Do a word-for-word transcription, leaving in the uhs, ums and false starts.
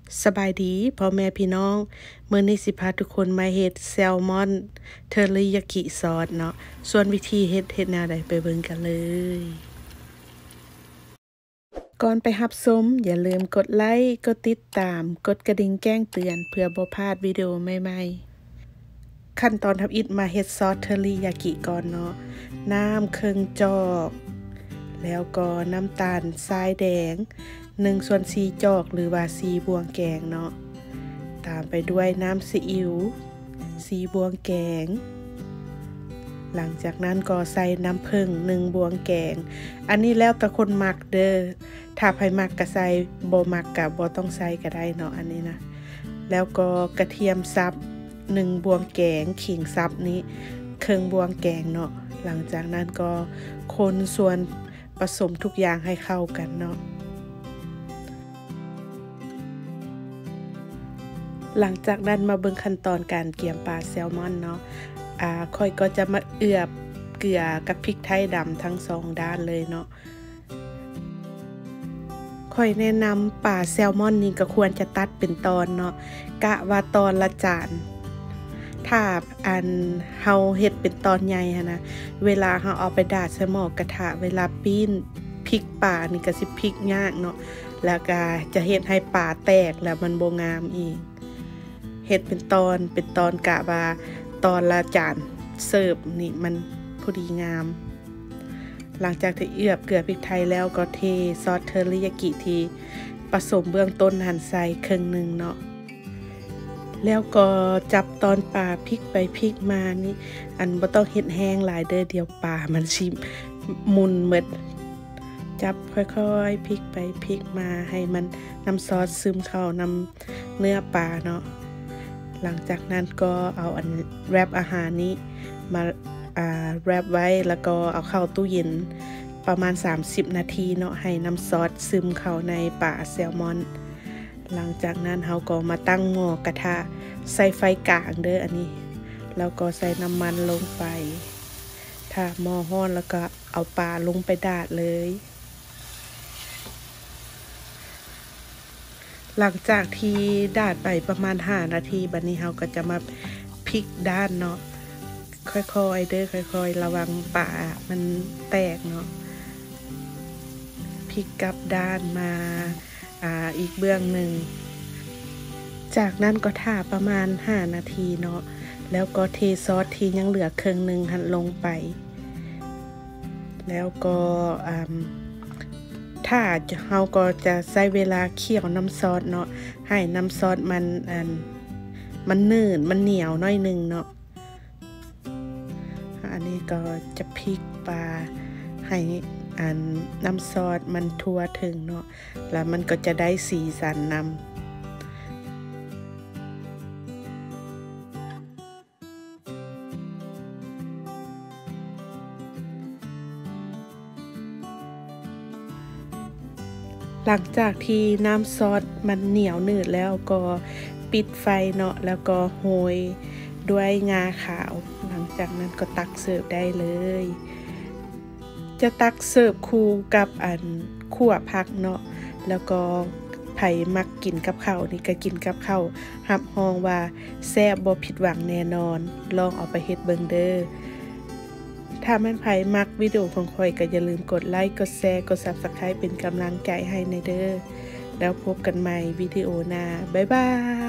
สบายดีพ่อแม่พี่น้องมื้อนี้สิพาทุกคนมาเฮ็ดแซลมอนเทอริยากิซอสเนาะส่วนวิธีเฮ็ดเฮ็ดแนวใดไปเบิ่งกันเลยก่อนไปรับชมอย่าลืมกดไลค์กดติดตามกดกระดิ่งแจ้งเตือนเพื่อบ่พลาดวิดีโอใหม่ๆขั้นตอนทำอิฐมาเฮ็ดซอสเทอริยากิก่อนเนาะน้ำครึ่งจอกแล้วก็น้ำตาลทรายแดงหนึ่งส่วนสี่จอกหรือว่าสี่บวงแกงเนาะตามไปด้วยน้ำซีอิ๊วสี่บวงแกงหลังจากนั้นก็ใส่น้ำผึ้งหนึ่งบวงแกงอันนี้แล้วแต่คนมักเด้อถ้าใครมักก็ใส่บ่มักก็บ่ต้องใส่ก็ได้เนาะอันนี้นะแล้วก็กระเทียมสับหนึ่งบวงแกงขิงสับนี้ครึ่งบวงแกงเนาะหลังจากนั้นก็คนส่วนผสมทุกอย่างให้เข้ากันเนาะหลังจากนั้นมาเบิ่งขั้นตอนการเกี่ยมปลาแซลมอนเนาะอ่าค่อยก็จะมาเอือบเกลือกับพริกไทยดำทั้งสองด้านเลยเนาะค่อยแนะนำปลาแซลมอนนี่ก็ควรจะตัดเป็นตอนเนาะกะว่าตอนละจานถ้าอันเฮาเฮ็ดเป็นตอนใหญ่หั่นนะเวลาเฮาเอาไปดาดใส่หม้อกระทะเวลาปิ้นพริกปลานี่ก็สิพริกยากเนาะแล้วก็จะเฮ็ดให้ปลาแตกแล้วมันบ่งามอีกเฮ็ดเป็นตอนเป็นตอนกะว่าตอนละจานเสิร์ฟนี่มันพอดีงามหลังจากที่เอือบเกลือพริกไทยแล้วก็เทซอสเทอริยากิที่ผสมเบื้องต้นหั่นใส่ครึ่งนึงเนาะแล้วก็จับตอนปลาพลิกไปพลิกมานี่อันบ่ต้องเฮ็ดแห้งหลายเด้อเดี๋ยวปลามันสิมุนหมดจับค่อยๆพลิกไปพลิกมาให้มันน้ำซอสซึมเข้าน้ำเนื้อปลาเนาะหลังจากนั้นก็เอาอันแรปอาหารนี้มาอ่าแรปไว้แล้วก็เอาเข้าตู้เย็นประมาณสามสิบนาทีเนาะให้น้ำซอสซึมเข้าในปลาแซลมอนหลังจากนั้นเฮาก็มาตั้งหม้อกระทะใส่ไฟกลางเด้ออันนี้แล้วก็ใส่น้ำมันลงไปถ้าหม้อร้อนแล้วก็เอาปลาลงไปดาดเลยหลังจากที่ดาดไปประมาณห้านาทีบัดนี้เฮาก็จะมาพลิกด้านเนาะค่อยๆเด้อค่อยๆระวังปลามันแตกเนาะพลิกกลับด้านมาอ่าอีกเบื้องหนึ่งจากนั้นก็ท่าประมาณห้านาทีเนาะแล้วก็เทซอสที่ยังเหลือครึ่งนึงหั่นลงไปแล้วก็อ่าถ้าเฮาก็จะใช้เวลาเคี่ยวน้ำซอสเนาะให้น้ำซอสมันอันมันหนืดมันเหนียวหน่อยนึงเนาะอันนี้ก็จะพลิกปลาให้อันน้ำซอสมันทั่วถึงเนาะแล้วมันก็จะได้สีสันนำหลังจากที่น้ำซอสมันเหนียวหนืดแล้วก็ปิดไฟเนาะแล้วก็โรยด้วยงาขาวหลังจากนั้นก็ตักเสิร์ฟได้เลยจะตักเสิร์ฟคู่กับอันคั่วผักเนาะแล้วก็ไผมักกินกับข้าวนี่ก็กินกับข้าวรับรองว่าแซ่บบ่ผิดหวังแน่นอนลองเอาไปเฮ็ดเบิ่งเด้อถ้าแม่นไผมักวิดีโอของข้อยก็อย่าลืมกดไลค์กดแชร์กด ซับสไครบ์ เป็นกำลังใจให้ในเด้อแล้วพบกันใหม่วิดีโอหน้าบ๊ายบาย